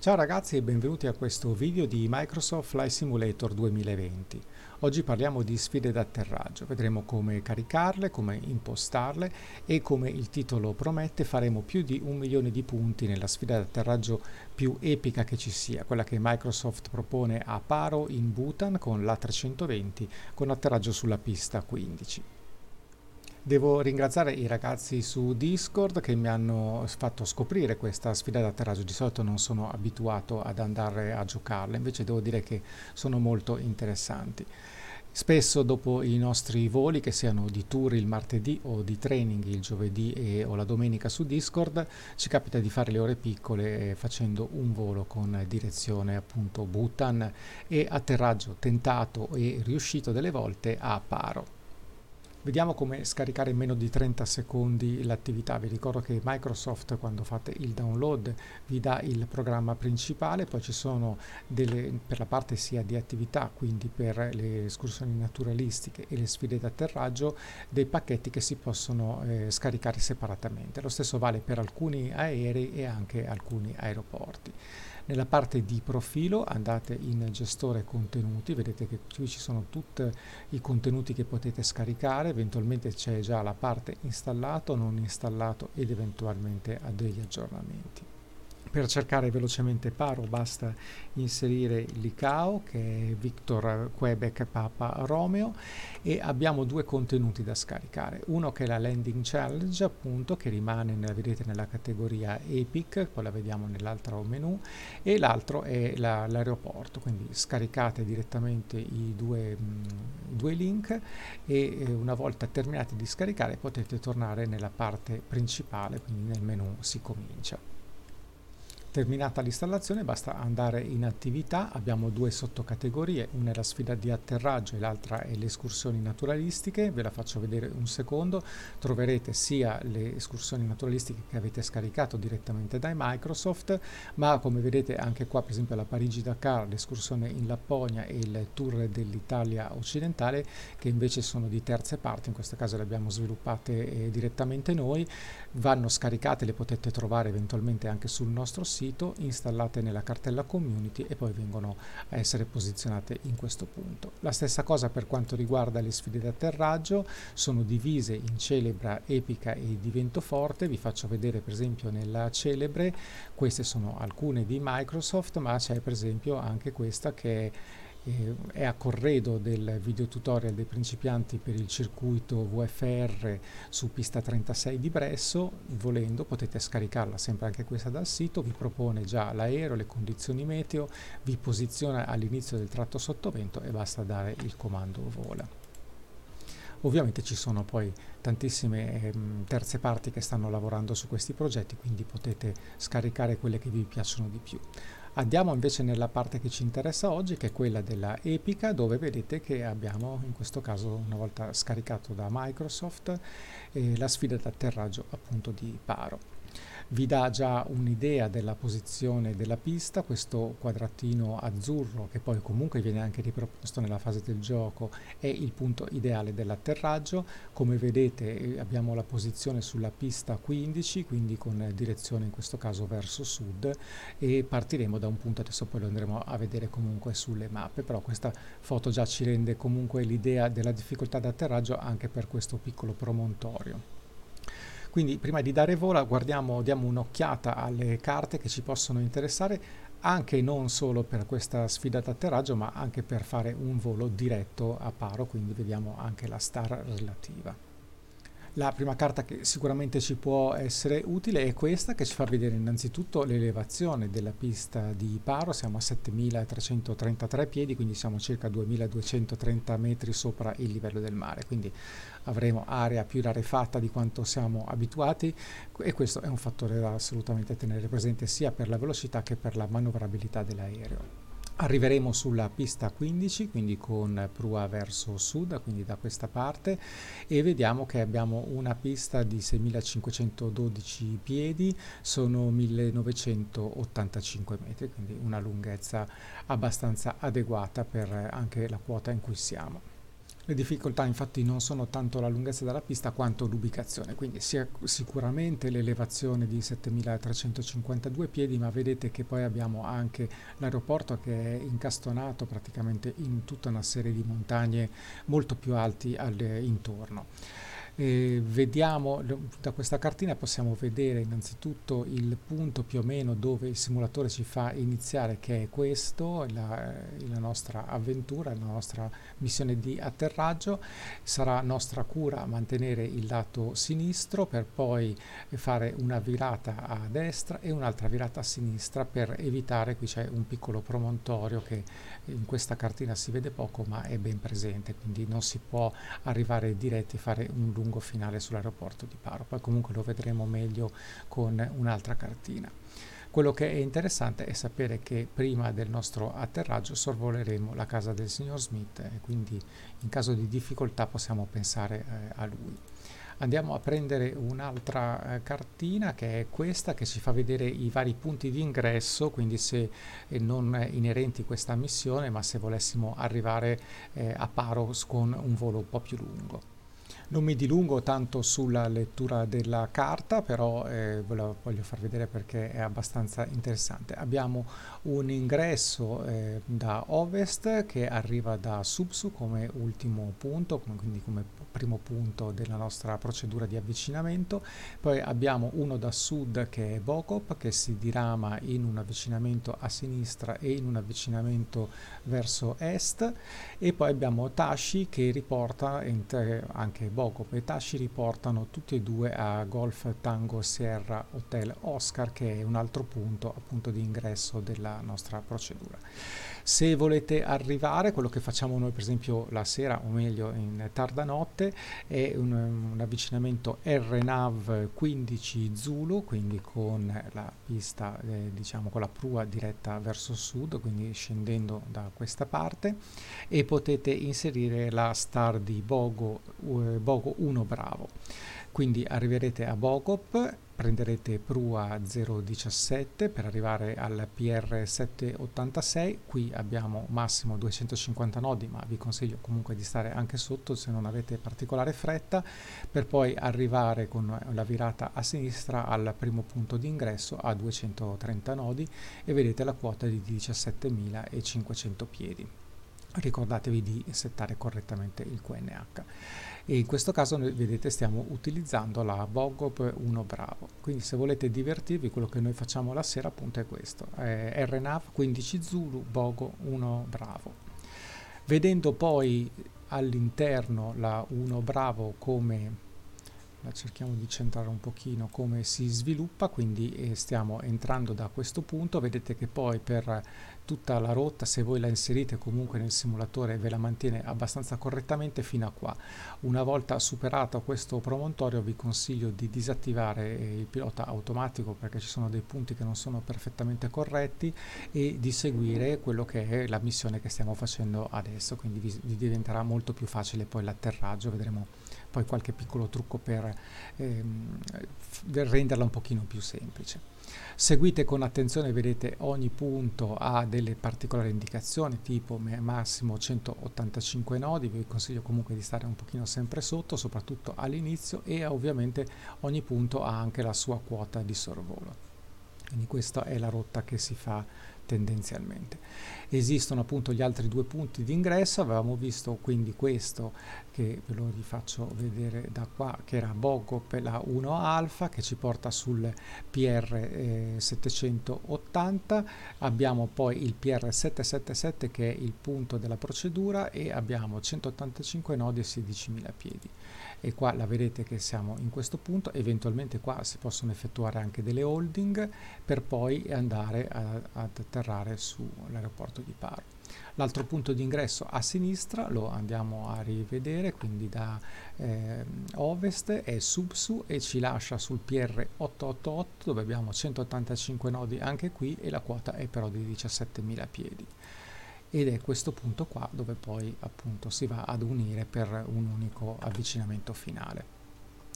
Ciao ragazzi e benvenuti a questo video di Microsoft Flight Simulator 2020. Oggi parliamo di sfide d'atterraggio, vedremo come caricarle, come impostarle e come il titolo promette faremo più di 1 milione di punti nella sfida d'atterraggio più epica che ci sia, quella che Microsoft propone a Paro in Bhutan con l'A320 con atterraggio sulla pista 15. Devo ringraziare i ragazzi su Discord che mi hanno fatto scoprire questa sfida d'atterraggio. Di solito non sono abituato ad andare a giocarla, invece devo dire che sono molto interessanti. Spesso dopo i nostri voli, che siano di tour il martedì o di training il giovedì o la domenica su Discord, ci capita di fare le ore piccole facendo un volo con direzione appunto Bhutan e atterraggio tentato e riuscito delle volte a Paro. Vediamo come scaricare in meno di 30 secondi l'attività. Vi ricordo che Microsoft, quando fate il download, vi dà il programma principale, poi ci sono per la parte sia di attività, quindi per le escursioni naturalistiche e le sfide d'atterraggio, dei pacchetti che si possono scaricare separatamente. Lo stesso vale per alcuni aerei e anche alcuni aeroporti. Nella parte di profilo andate in gestore contenuti, vedete che qui ci sono tutti i contenuti che potete scaricare, eventualmente c'è già la parte installato, non installato ed eventualmente a degli aggiornamenti. Per cercare velocemente Paro basta inserire l'ICAO, che è Victor Quebec Papa Romeo, e abbiamo due contenuti da scaricare. Uno che è la Landing Challenge, appunto, che rimane, vedete, nella categoria Epic, poi la vediamo nell'altro menu, e l'altro è l'aeroporto, quindi scaricate direttamente i due link e una volta terminati di scaricare potete tornare nella parte principale, quindi nel menu si comincia. Terminata l'installazione basta andare in attività, abbiamo due sottocategorie, una è la sfida di atterraggio e l'altra è le escursioni naturalistiche, ve la faccio vedere un secondo, troverete sia le escursioni naturalistiche che avete scaricato direttamente da Microsoft, ma come vedete anche qua per esempio la Parigi-Dakar, l'escursione in Lapponia e il tour dell'Italia occidentale che invece sono di terze parti, in questo caso le abbiamo sviluppate direttamente noi, vanno scaricate, le potete trovare eventualmente anche sul nostro sito, installate nella cartella community e poi vengono a essere posizionate in questo punto. La stessa cosa per quanto riguarda le sfide d'atterraggio, sono divise in celebra, epica e di vento forte. Vi faccio vedere per esempio nella celebre, queste sono alcune di Microsoft, ma c'è per esempio anche questa che è a corredo del video tutorial dei principianti per il circuito VFR su pista 36 di Bresso. Volendo potete scaricarla sempre anche questa dal sito, vi propone già l'aereo, le condizioni meteo, vi posiziona all'inizio del tratto sottovento e basta dare il comando vola. Ovviamente ci sono poi tantissime terze parti che stanno lavorando su questi progetti, quindi potete scaricare quelle che vi piacciono di più. Andiamo invece nella parte che ci interessa oggi, che è quella della epica, dove vedete che abbiamo in questo caso, una volta scaricato da Microsoft, la sfida d'atterraggio appunto di Paro. Vi dà già un'idea della posizione della pista, questo quadratino azzurro che poi comunque viene anche riproposto nella fase del gioco è il punto ideale dell'atterraggio. Come vedete abbiamo la posizione sulla pista 15, quindi con direzione in questo caso verso sud, e partiremo da un punto, adesso poi lo andremo a vedere comunque sulle mappe, però questa foto già ci rende comunque l'idea della difficoltà d'atterraggio anche per questo piccolo promontorio. Quindi prima di dare vola diamo un'occhiata alle carte che ci possono interessare, anche non solo per questa sfida d'atterraggio, ma anche per fare un volo diretto a Paro, quindi vediamo anche la star relativa. La prima carta che sicuramente ci può essere utile è questa, che ci fa vedere innanzitutto l'elevazione della pista di Paro. Siamo a 7.333 piedi, quindi siamo circa 2.230 metri sopra il livello del mare, quindi avremo area più rarefatta di quanto siamo abituati, e questo è un fattore da assolutamente tenere presente sia per la velocità che per la manovrabilità dell'aereo. Arriveremo sulla pista 15, quindi con prua verso sud, quindi da questa parte, e vediamo che abbiamo una pista di 6.512 piedi, sono 1.985 metri, quindi una lunghezza abbastanza adeguata per anche la quota in cui siamo. Le difficoltà infatti non sono tanto la lunghezza della pista quanto l'ubicazione, quindi sia sicuramente l'elevazione di 7352 piedi, ma vedete che poi abbiamo anche l'aeroporto che è incastonato praticamente in tutta una serie di montagne molto più alti intorno. Vediamo da questa cartina, possiamo vedere innanzitutto il punto più o meno dove il simulatore ci fa iniziare, che è questo, la nostra avventura, la nostra missione di atterraggio. Sarà nostra cura mantenere il lato sinistro per poi fare una virata a destra e un'altra virata a sinistra per evitare, qui c'è un piccolo promontorio che in questa cartina si vede poco ma è ben presente, quindi non si può arrivare diretti e fare un lungo finale sull'aeroporto di Paro, poi comunque lo vedremo meglio con un'altra cartina. Quello che è interessante è sapere che prima del nostro atterraggio sorvoleremo la casa del signor Smith e quindi in caso di difficoltà possiamo pensare a lui. Andiamo a prendere un'altra cartina, che è questa, che ci fa vedere i vari punti di ingresso, quindi se non inerenti a questa missione, ma se volessimo arrivare a Paro con un volo un po' più lungo. Non mi dilungo tanto sulla lettura della carta, però ve la voglio far vedere perché è abbastanza interessante. Abbiamo un ingresso da ovest che arriva da Supsu come ultimo punto, quindi come primo punto della nostra procedura di avvicinamento. Poi abbiamo uno da sud che è Bokop, che si dirama in un avvicinamento a sinistra e in un avvicinamento verso est, e poi abbiamo Tashi che riporta anche Bokop e Tashi riportano tutti e due a Golf Tango Sierra Hotel Oscar, che è un altro punto appunto di ingresso della nostra procedura. Se volete arrivare, quello che facciamo noi per esempio la sera, o meglio in tarda notte, è un avvicinamento RNAV 15 Zulu, quindi con la pista diciamo con la prua diretta verso sud, quindi scendendo da questa parte, e potete inserire la star di Bogo 1 Bravo. Quindi arriverete a Bokop, prenderete prua 017 per arrivare al PR 786. Qui abbiamo massimo 250 nodi, ma vi consiglio comunque di stare anche sotto se non avete particolare fretta, per poi arrivare con la virata a sinistra al primo punto di ingresso a 230 nodi e vedete la quota di 17.500 piedi. Ricordatevi di settare correttamente il QNH. E in questo caso noi vedete stiamo utilizzando la Bokop 1 Bravo, quindi se volete divertirvi quello che noi facciamo la sera appunto è questo, RNAV 15 Zulu Bogo 1 Bravo. Vedendo poi all'interno la 1 Bravo come la cerchiamo di centrare un pochino, come si sviluppa, quindi stiamo entrando da questo punto, vedete che poi per tutta la rotta, se voi la inserite comunque nel simulatore, ve la mantiene abbastanza correttamente fino a qua. Una volta superato questo promontorio vi consiglio di disattivare il pilota automatico perché ci sono dei punti che non sono perfettamente corretti, e di seguire quello che è la missione che stiamo facendo adesso, quindi vi diventerà molto più facile poi l'atterraggio. Vedremo poi qualche piccolo trucco per renderla un pochino più semplice. Seguite con attenzione, vedete ogni punto ha delle particolari indicazioni, tipo massimo 185 nodi, vi consiglio comunque di stare un pochino sempre sotto, soprattutto all'inizio, e ovviamente ogni punto ha anche la sua quota di sorvolo. Quindi questa è la rotta che si fa tendenzialmente. Esistono appunto gli altri due punti di ingresso, avevamo visto quindi questo che ve lo rifaccio vedere da qua, che era Bokop la 1 Alfa, che ci porta sul PR 780, abbiamo poi il PR 777 che è il punto della procedura, e abbiamo 185 nodi e 16.000 piedi. E qua la vedete che siamo in questo punto, eventualmente qua si possono effettuare anche delle holding per poi andare ad atterrare sull'aeroporto di Paro. L'altro punto di ingresso a sinistra lo andiamo a rivedere, quindi da ovest è Supsu e ci lascia sul PR 888 dove abbiamo 185 nodi anche qui, e la quota è però di 17.000 piedi. Ed è questo punto qua dove poi appunto si va ad unire per un unico avvicinamento finale.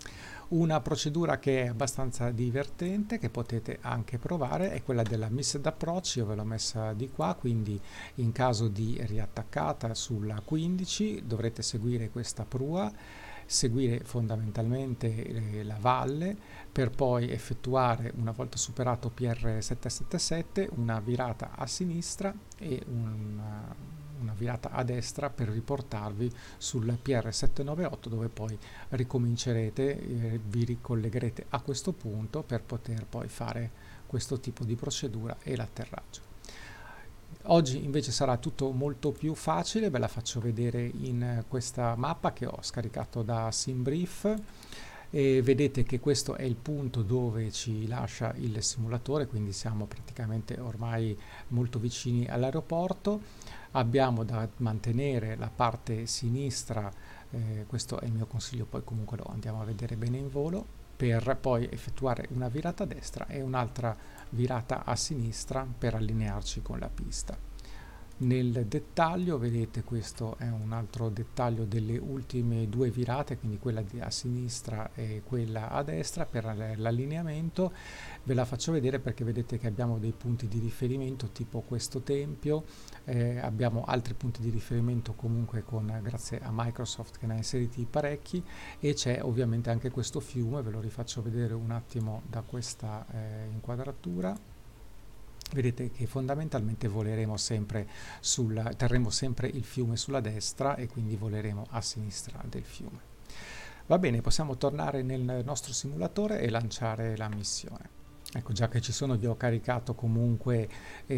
Una procedura che è abbastanza divertente, che potete anche provare, è quella della Missed Approach. Io ve l'ho messa di qua, quindi in caso di riattaccata sulla 15 dovrete seguire questa prua, seguire fondamentalmente la valle, per poi effettuare, una volta superato PR777, una virata a sinistra e una virata a destra per riportarvi sul PR798, dove poi ricomincerete, vi ricollegherete a questo punto per poter poi fare questo tipo di procedura e l'atterraggio. Oggi invece sarà tutto molto più facile, ve la faccio vedere in questa mappa che ho scaricato da SimBrief, e vedete che questo è il punto dove ci lascia il simulatore, quindi siamo praticamente ormai molto vicini all'aeroporto. Abbiamo da mantenere la parte sinistra, questo è il mio consiglio, poi comunque lo andiamo a vedere bene in volo, per poi effettuare una virata a destra e un'altra virata a sinistra per allinearci con la pista. Nel dettaglio, vedete, questo è un altro dettaglio delle ultime due virate, quindi quella a sinistra e quella a destra per l'allineamento. Ve la faccio vedere perché vedete che abbiamo dei punti di riferimento tipo questo tempio, abbiamo altri punti di riferimento comunque grazie a Microsoft che ne ha inseriti parecchi, e c'è ovviamente anche questo fiume. Ve lo rifaccio vedere un attimo da questa inquadratura. Vedete che fondamentalmente voleremo sempre terremo sempre il fiume sulla destra e quindi voleremo a sinistra del fiume. Va bene, possiamo tornare nel nostro simulatore e lanciare la missione. Ecco, già che ci sono, vi ho caricato comunque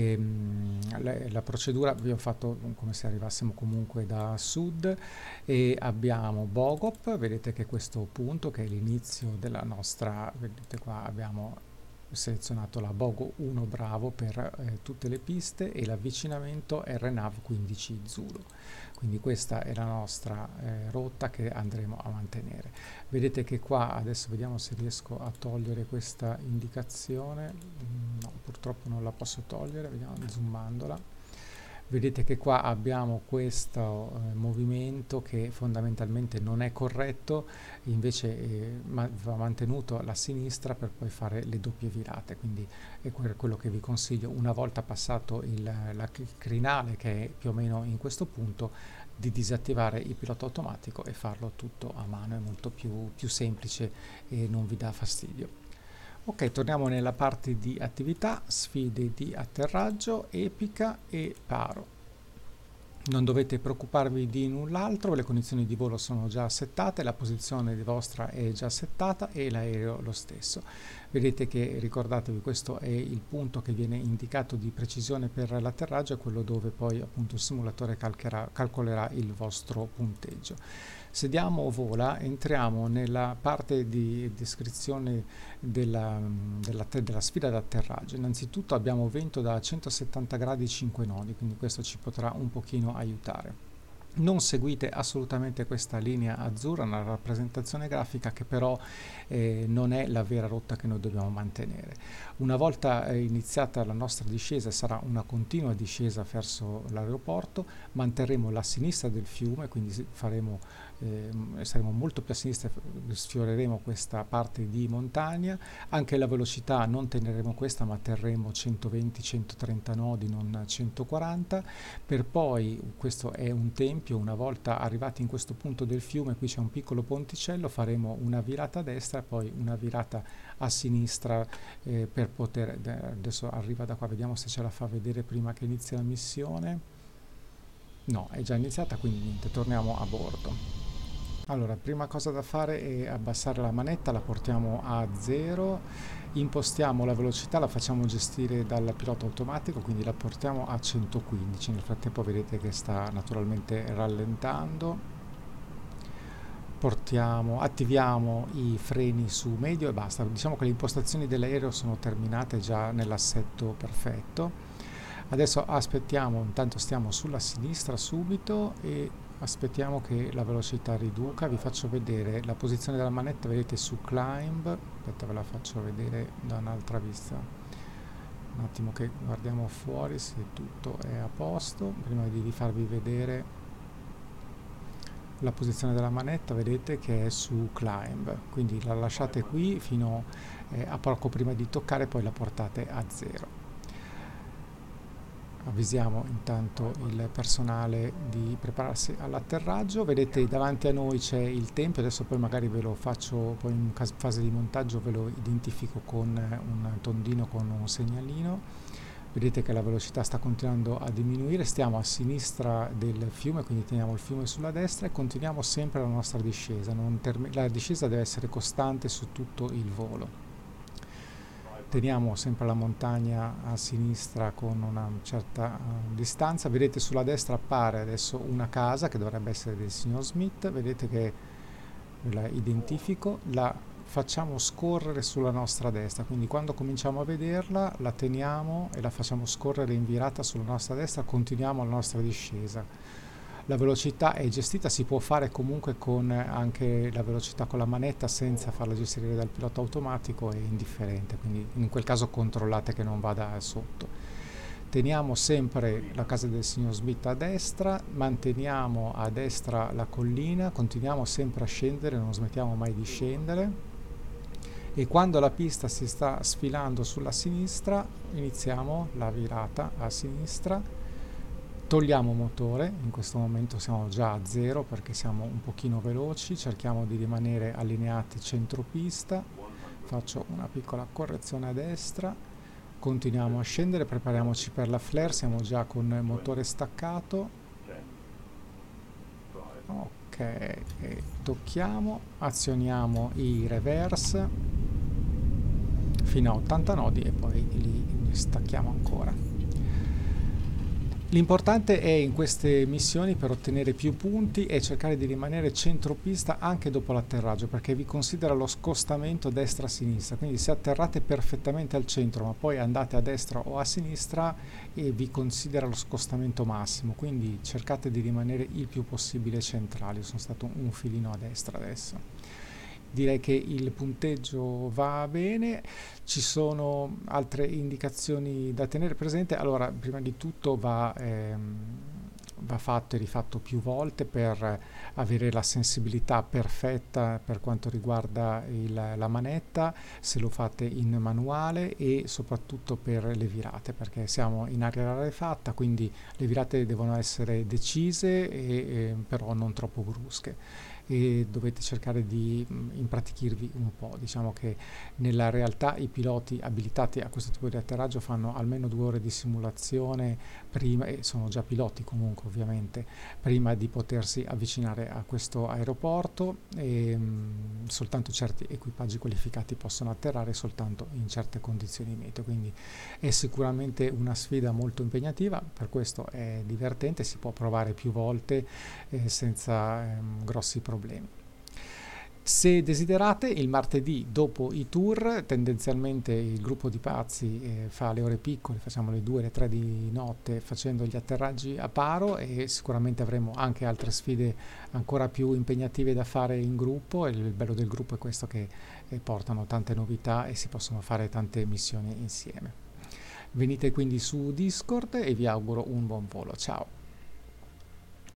la procedura, vi ho fatto come se arrivassimo comunque da sud, e abbiamo Bogop. Vedete che questo punto, che è l'inizio della nostra, vedete qua abbiamo selezionato la Bogo 1 Bravo per tutte le piste e l'avvicinamento RNAV 15 Zulu. Quindi questa è la nostra rotta che andremo a mantenere. Vedete che qua, adesso vediamo se riesco a togliere questa indicazione. No, purtroppo non la posso togliere, vediamo zoomandola. Vedete che qua abbiamo questo movimento che fondamentalmente non è corretto, invece va mantenuto alla sinistra per poi fare le doppie virate, quindi è quello che vi consiglio, una volta passato il crinale, che è più o meno in questo punto, di disattivare il pilota automatico e farlo tutto a mano. È molto più semplice e non vi dà fastidio. Ok, torniamo nella parte di attività, sfide di atterraggio, epica e paro. Non dovete preoccuparvi di null'altro, le condizioni di volo sono già settate, la posizione vostra è già settata e l'aereo lo stesso. Vedete che, ricordatevi, questo è il punto che viene indicato di precisione per l'atterraggio, è quello dove poi appunto il simulatore calcolerà il vostro punteggio. Se diamo vola, entriamo nella parte di descrizione della sfida d'atterraggio. Innanzitutto abbiamo vento da 170 gradi 5 nodi, quindi questo ci potrà un pochino aiutare. Non seguite assolutamente questa linea azzurra, una rappresentazione grafica che però non è la vera rotta che noi dobbiamo mantenere. Una volta iniziata la nostra discesa, sarà una continua discesa verso l'aeroporto, manterremo la sinistra del fiume, quindi saremo molto più a sinistra, sfioreremo questa parte di montagna. Anche la velocità non teneremo questa, ma terremo 120-130 nodi, non 140, per poi, questo è un tempio, una volta arrivati in questo punto del fiume, qui c'è un piccolo ponticello, faremo una virata a destra e poi una virata a sinistra per poter, adesso arriva da qua, vediamo se ce la fa vedere prima che inizi la missione. No, è già iniziata, quindi niente, torniamo a bordo. Allora, prima cosa da fare è abbassare la manetta, la portiamo a 0, impostiamo la velocità, la facciamo gestire dal pilota automatico, quindi la portiamo a 115. Nel frattempo vedete che sta naturalmente rallentando. Attiviamo i freni su medio e basta. Diciamo che le impostazioni dell'aereo sono terminate già nell'assetto perfetto. Adesso aspettiamo, intanto stiamo sulla sinistra subito e aspettiamo che la velocità riduca. Vi faccio vedere la posizione della manetta, vedete su climb. Aspetta, ve la faccio vedere da un'altra vista, un attimo che guardiamo fuori se tutto è a posto prima di farvi vedere la posizione della manetta, vedete che è su climb, quindi la lasciate qui fino a poco prima di toccare, poi la portate a 0. Avvisiamo intanto il personale di prepararsi all'atterraggio. Vedete davanti a noi c'è il tempio, adesso poi magari ve lo faccio, poi in fase di montaggio ve lo identifico con un tondino, con un segnalino. Vedete che la velocità sta continuando a diminuire, stiamo a sinistra del fiume, quindi teniamo il fiume sulla destra e continuiamo sempre la nostra discesa. La discesa deve essere costante su tutto il volo. Teniamo sempre la montagna a sinistra con una certa distanza. Vedete sulla destra appare adesso una casa che dovrebbe essere del signor Smith, vedete che la identifico, la facciamo scorrere sulla nostra destra, quindi quando cominciamo a vederla la teniamo e la facciamo scorrere in virata sulla nostra destra, continuiamo la nostra discesa. La velocità è gestita, si può fare comunque con anche la velocità con la manetta senza farla gestire dal pilota automatico, è indifferente, quindi in quel caso controllate che non vada sotto. Teniamo sempre la casa del signor Smith a destra, manteniamo a destra la collina, continuiamo sempre a scendere, non smettiamo mai di scendere e quando la pista si sta sfilando sulla sinistra iniziamo la virata a sinistra. Togliamo motore, in questo momento siamo già a 0 perché siamo un pochino veloci, cerchiamo di rimanere allineati centropista, faccio una piccola correzione a destra, continuiamo a scendere, prepariamoci per la flare, siamo già con il motore staccato, ok, e tocchiamo, azioniamo i reverse fino a 80 nodi e poi li stacchiamo ancora. L'importante è in queste missioni per ottenere più punti è cercare di rimanere centropista anche dopo l'atterraggio, perché vi considera lo scostamento destra-sinistra, quindi se atterrate perfettamente al centro ma poi andate a destra o a sinistra vi considera lo scostamento massimo, quindi cercate di rimanere il più possibile centrali. Io sono stato un filino a destra adesso. Direi che il punteggio va bene, ci sono altre indicazioni da tenere presente. Allora, prima di tutto va fatto e rifatto più volte per avere la sensibilità perfetta per quanto riguarda la manetta, se lo fate in manuale, e soprattutto per le virate, perché siamo in aria rarefatta, quindi le virate devono essere decise però non troppo brusche. E dovete cercare di impratichirvi un po'. Diciamo che nella realtà i piloti abilitati a questo tipo di atterraggio fanno almeno 2 ore di simulazione prima, e sono già piloti comunque ovviamente, prima di potersi avvicinare a questo aeroporto, e soltanto certi equipaggi qualificati possono atterrare soltanto in certe condizioni meteo, quindi è sicuramente una sfida molto impegnativa, per questo è divertente, si può provare più volte senza grossi problemi. Se desiderate, il martedì dopo i tour, tendenzialmente il gruppo di pazzi fa le ore piccole, facciamo le 2, le 3 di notte facendo gli atterraggi a paro, e sicuramente avremo anche altre sfide ancora più impegnative da fare in gruppo, e il bello del gruppo è questo, che portano tante novità e si possono fare tante missioni insieme. Venite quindi su Discord e vi auguro un buon volo. Ciao!